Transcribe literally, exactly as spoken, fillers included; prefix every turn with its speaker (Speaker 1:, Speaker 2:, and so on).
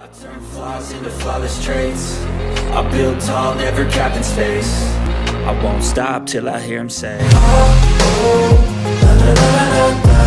Speaker 1: I turn flaws into flawless traits. I build tall, never capped in space. I won't stop till I hear him say, oh, oh, la, la, la, la, la.